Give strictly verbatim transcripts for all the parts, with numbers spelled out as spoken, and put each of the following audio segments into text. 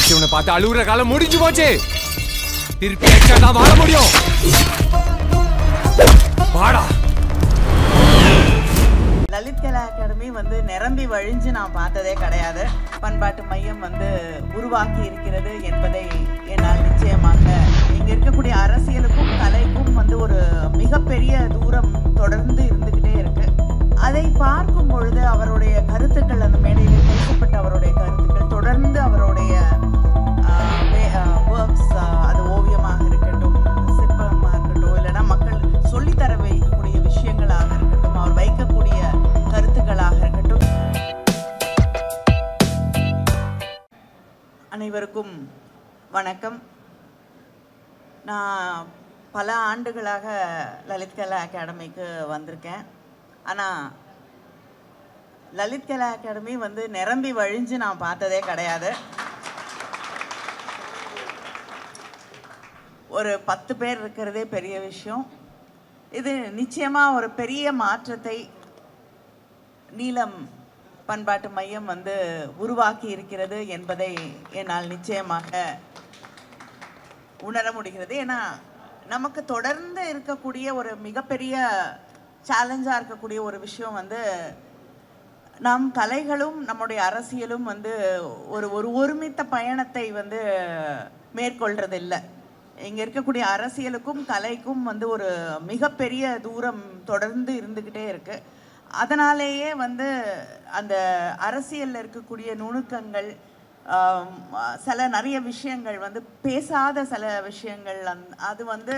படிச்சவனை பார்த்து அழுகுற காலம் முடிஞ்சு போச்சு. திருப்பி எக்ஸ்ட்ரா தான் வாழ முடியும். வாடா. லலித் கலா அகாடமி வந்து நிரம்பி வழிஞ்சு நான் பார்த்ததே கிடையாது. பண்பாட்டு மையம் வந்து உருவாக்கி இருக்கிறது என்பதை என்னால் நிச்சயமாக இங்கே இருக்கக்கூடிய அரசியலுக்கும் கலைக்கும் வந்து ஒரு மிகப்பெரிய தூரம் தொடர்ந்து இருந்துக்கிட்டே இருக்கு. அதை பார்க்கும் பொழுது அவருடைய கருத்துக்கள், அந்த மேடையில் பேசப்பட்ட அவருடைய கருத்துக்கள், தொடர்ந்து அவருடைய ஒர்க்ஸ், அது ஓவியமாக இருக்கட்டும், சிற்பமாக இருக்கட்டும், இல்லைன்னா மக்கள் சொல்லித்தர வைக்கக்கூடிய விஷயங்களாக இருக்கட்டும், அவர் வைக்கக்கூடிய கருத்துக்களாக இருக்கட்டும். அனைவருக்கும் வணக்கம். நான் பல ஆண்டுகளாக லலித் கலா அகாடமிக்கு வந்திருக்கேன். ஆனால் லலித் கலா அகாடமி வந்து நிரம்பி வழிஞ்சு நான் பார்த்ததே கிடையாது. ஒரு பத்து பேர் இருக்கிறதே பெரிய விஷயம். இது நிச்சயமாக ஒரு பெரிய மாற்றத்தை நீலம் பண்பாட்டு மையம் வந்து உருவாக்கி இருக்கிறது என்பதை என்னால் நிச்சயமாக உணர முடிகிறது. ஏன்னா நமக்கு தொடர்ந்து இருக்கக்கூடிய ஒரு மிகப்பெரிய சேலஞ்சாக இருக்கக்கூடிய ஒரு விஷயம் வந்து நம் கலைகளும் நம்முடைய அரசியலும் வந்து ஒரு ஒரு ஒருமித்த பயணத்தை வந்து மேற்கொள்றதில்லை. இங்கே இருக்கக்கூடிய அரசியலுக்கும் கலைக்கும் வந்து ஒரு மிகப்பெரிய தூரம் தொடர்ந்து இருந்துக்கிட்டே இருக்கு. அதனாலேயே வந்து அந்த அரசியலில் இருக்கக்கூடிய நுணுக்கங்கள், சில நிறைய விஷயங்கள் வந்து பேசாத சில விஷயங்கள் அந் அது வந்து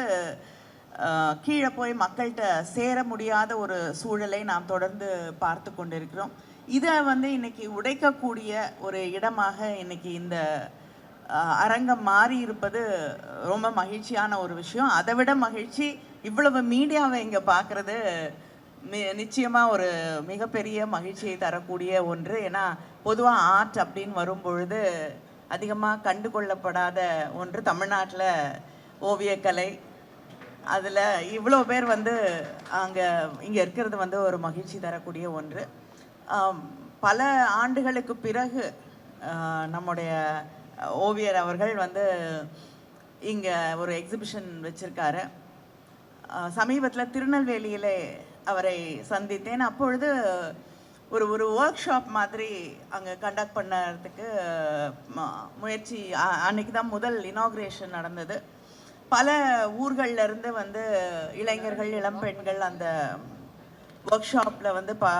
கீழே போய் மக்கள்கிட்ட சேர முடியாத ஒரு சூழலை நாம் தொடர்ந்து பார்த்து கொண்டிருக்கிறோம். இதை வந்து இன்னைக்கு உடைக்கக்கூடிய ஒரு இடமாக இன்னைக்கு இந்த அரங்கம் மாறி இருப்பது ரொம்ப மகிழ்ச்சியான ஒரு விஷயம். அதை விட மகிழ்ச்சி இவ்வளவு மீடியாவை இங்கே பார்க்குறது நிச்சயமாக ஒரு மிகப்பெரிய மகிழ்ச்சியை தரக்கூடிய ஒன்று. ஏன்னா பொதுவாக ஆர்ட் அப்படின்னு வரும்பொழுது அதிகமாக கண்டு கொள்ளப்படாத ஒன்று தமிழ்நாட்டில் ஓவியக்கலை. அதில் இவ்வளோ பேர் வந்து அங்கே இங்கே இருக்கிறது வந்து ஒரு மகிழ்ச்சி தரக்கூடிய ஒன்று. பல ஆண்டுகளுக்கு பிறகு நம்முடைய ஓவியர் அவர்கள் வந்து இங்கே ஒரு எக்ஸிபிஷன் வச்சுருக்காரு. சமீபத்தில் திருநெல்வேலியில் அவரை சந்தித்தேன். அப்பொழுது ஒரு ஒரு ஒர்க் ஷாப் மாதிரி அங்கே கண்டக்ட் பண்ணுறதுக்கு முயற்சி, அன்னைக்கு தான் முதல் இனாக்ரேஷன் நடந்தது. பல ஊர்களில் இருந்து வந்து இளைஞர்கள், இளம்பெண்கள் அந்த ஒர்க் ஷாப்பில் வந்து பா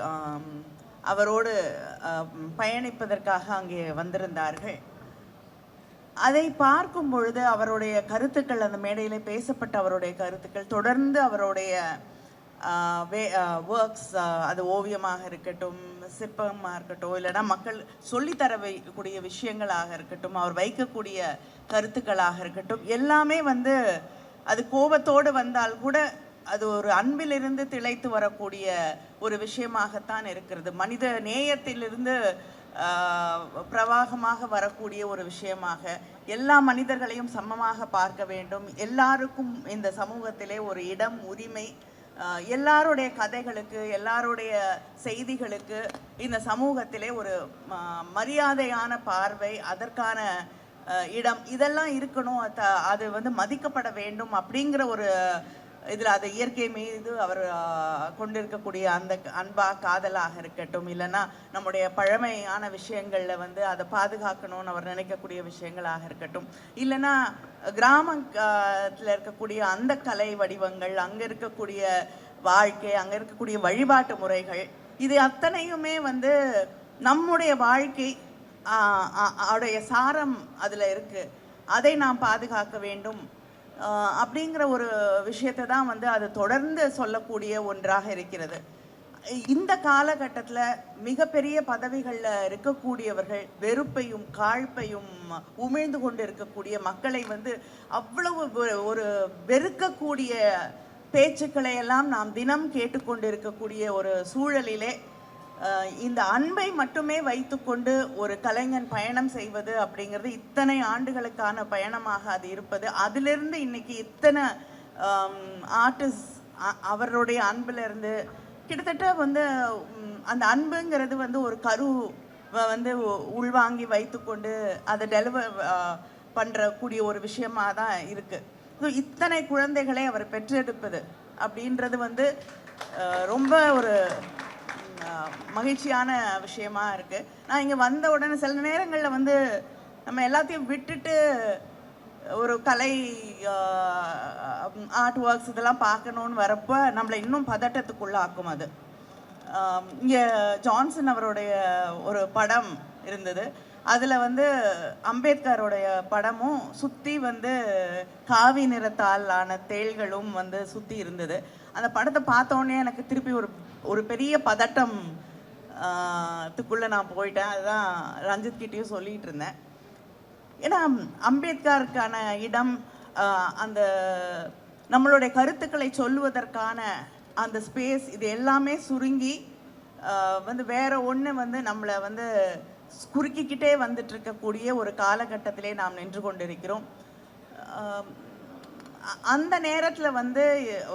அவரோடு பயணிப்பதற்காக அங்கே வந்திருந்தார்கள். அதை பார்க்கும் பொழுது அவருடைய கருத்துக்கள், அந்த மேடையில் பேசப்பட்ட அவருடைய கருத்துக்கள், தொடர்ந்து அவருடைய வே ஒர்க்ஸ், அது ஓவியமாக இருக்கட்டும், சிற்பமாக இருக்கட்டும், இல்லைன்னா மக்கள் சொல்லித்தர வைக்கக்கூடிய விஷயங்களாக இருக்கட்டும், அவர் வைக்கக்கூடிய கருத்துக்களாக இருக்கட்டும், எல்லாமே வந்து அது கோபத்தோடு வந்தால் கூட அது ஒரு அன்பிலிருந்து திளைத்து வரக்கூடிய ஒரு விஷயமாகத்தான் இருக்கிறது. மனித நேயத்திலிருந்து பிரவாகமாக வரக்கூடிய ஒரு விஷயமாக, எல்லா மனிதர்களையும் சமமாக பார்க்க வேண்டும், எல்லாருக்கும் இந்த சமூகத்திலே ஒரு இடம், உரிமை, எல்லாருடைய கதைகளுக்கு, எல்லாருடைய செய்திகளுக்கு இந்த சமூகத்திலே ஒரு மரியாதையான பார்வை, அதற்கான இடம், இதெல்லாம் இருக்கணும். அது வந்து மதிக்கப்பட வேண்டும் அப்படிங்கிற ஒரு இதில் அது இயற்கை மீது அவர் கொண்டிருக்கக்கூடிய அந்த அன்பா, காதலாக இருக்கட்டும், இல்லைன்னா நம்முடைய பழமையான விஷயங்களில் வந்து அதை பாதுகாக்கணும்னு அவர் நினைக்கக்கூடிய விஷயங்களாக இருக்கட்டும், இல்லைன்னா கிராமத்தில் இருக்கக்கூடிய அந்த கலை வடிவங்கள், அங்கே இருக்கக்கூடிய வாழ்க்கை, அங்கே இருக்கக்கூடிய வழிபாட்டு முறைகள், இது அத்தனையுமே வந்து நம்முடைய வாழ்க்கை அவருடைய சாரம் அதில் இருக்குது. அதை நாம் பாதுகாக்க வேண்டும் அப்படிங்கிற ஒரு விஷயத்தை தான் வந்து அது தொடர்ந்து சொல்லக்கூடிய ஒன்றாக இருக்கிறது. இந்த காலகட்டத்தில் மிகப்பெரிய பதவிகளில் இருக்கக்கூடியவர்கள் வெறுப்பையும் காழ்ப்பையும் உமிழ்ந்து கொண்டு இருக்கக்கூடிய மக்களை வந்து அவ்வளவு ஒரு வெறுக்கக்கூடிய பேச்சுக்களை எல்லாம் நாம் தினம் கேட்டுக்கொண்டு இருக்கக்கூடிய ஒரு சூழலிலே இந்த அன்பை மட்டுமே வைத்துக்கொண்டு ஒரு கலைஞன் பயணம் செய்வது அப்படிங்கிறது இத்தனை ஆண்டுகளுக்கான பயணமாக அது இருப்பது. அதிலிருந்து இன்னைக்கு இத்தனை ஆர்டிஸ்ட் அவருடைய அன்பிலிருந்து கிட்டத்தட்ட வந்து அந்த அன்புங்கிறது வந்து ஒரு கரு வந்து உள்வாங்கி வைத்துக்கொண்டு அதை டெலிவர் பண்ணுறக்கூடிய ஒரு விஷயமா தான் இருக்குது. ஸோ இத்தனை குழந்தைகளை அவர் பெற்றெடுப்பது அப்படின்றது வந்து ரொம்ப ஒரு மகிழ்ச்சியான விஷயமா இருக்குது. நான் இங்கே வந்த உடனே சில நேரங்களில் வந்து நம்ம எல்லாத்தையும் விட்டுட்டு ஒரு கலை ஆர்ட் ஒர்க்ஸ் இதெல்லாம் பார்க்கணுன்னு வரப்போ நம்மளை இன்னும் பதட்டத்துக்குள்ள ஆக்கும். அது இங்கே ஜான்சன் அவருடைய ஒரு படம் இருந்தது. அதில் வந்து அம்பேத்கருடைய படமும் சுற்றி வந்து காவி நிறத்தால் ஆன தேள்களும் வந்து சுற்றி இருந்தது. அந்த படத்தை பார்த்தோன்னே எனக்கு திருப்பி ஒரு ஒரு பெரிய பதட்டம் த்துக்குள்ளே நான் போயிட்டேன். அதுதான் ரஞ்சித் கிட்டேயும் சொல்லிகிட்டு இருந்தேன். ஏன்னா அம்பேத்கருக்கான இடம், அந்த நம்மளுடைய கருத்துக்களை சொல்லுவதற்கான அந்த ஸ்பேஸ், இது எல்லாமே சுருங்கி வந்து வேற ஒன்று வந்து நம்மளை வந்து குறுக்கிக்கிட்டே வந்துட்டு இருக்கக்கூடிய ஒரு காலகட்டத்திலே நாம் நின்று கொண்டிருக்கிறோம். அந்த நேரத்தில் வந்து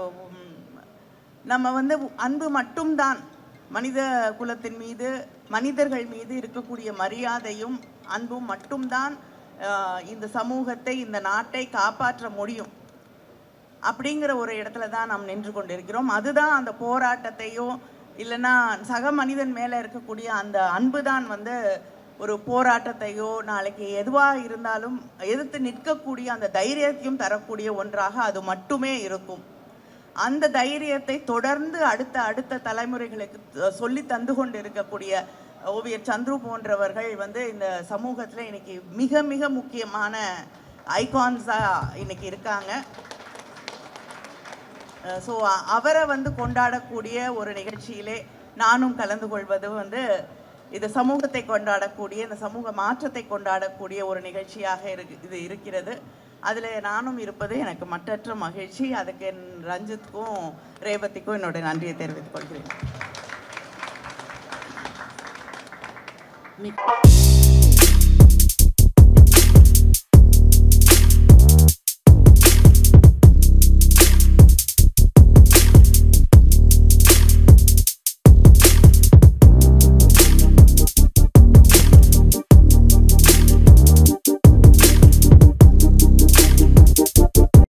நம்ம வந்து அன்பு மட்டும்தான், மனித குலத்தின் மீது மனிதர்கள் மீது இருக்கக்கூடிய மரியாதையும் அன்பும் மட்டும்தான் இந்த சமூகத்தை இந்த நாட்டை காப்பாற்ற முடியும் அப்படிங்கிற ஒரு இடத்துல தான் நாம் நின்று கொண்டிருக்கிறோம். அதுதான் அந்த போராட்டத்தையோ இல்லைன்னா சக மனிதன் மேலே இருக்கக்கூடிய அந்த அன்பு தான் வந்து ஒரு போராட்டத்தையோ நாளைக்கு எதுவாக இருந்தாலும் எதிர்த்து நிற்கக்கூடிய அந்த தைரியத்தையும் தரக்கூடிய ஒன்றாக அது மட்டுமே இருக்கும். அந்த தைரியத்தை தொடர்ந்து அடுத்த அடுத்த தலைமுறைகளுக்கு சொல்லி தந்து கொண்டு இருக்கக்கூடிய ஓவியர் சந்துரு போன்றவர்கள் வந்து இந்த சமூகத்தில் இன்னைக்கு மிக மிக முக்கியமான ஐகான்ஸாக இன்னைக்கு இருக்காங்க. ஸோ அவரை வந்து கொண்டாடக்கூடிய ஒரு நிகழ்ச்சியிலே நானும் கலந்து கொள்வது வந்து இது சமூகத்தை கொண்டாடக்கூடிய, இந்த சமூக மாற்றத்தை கொண்டாடக்கூடிய ஒரு நிகழ்ச்சியாக இருக்கு இது இருக்கிறது. அதில் நானும் இருப்பது எனக்கு மற்றற்ற மகிழ்ச்சி. அதுக்கு என் ரஞ்சித்துக்கும் ரேவதிக்கும் என்னுடைய நன்றியை தெரிவித்துக் கொள்கிறேன்.